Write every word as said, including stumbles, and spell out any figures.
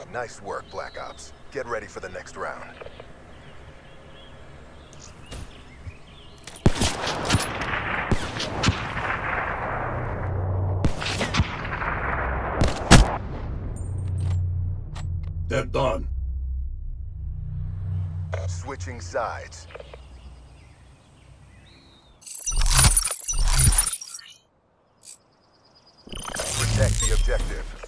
Nice work, Black Ops. Get ready for the next round. They're done. Switching sides. Protect the objective.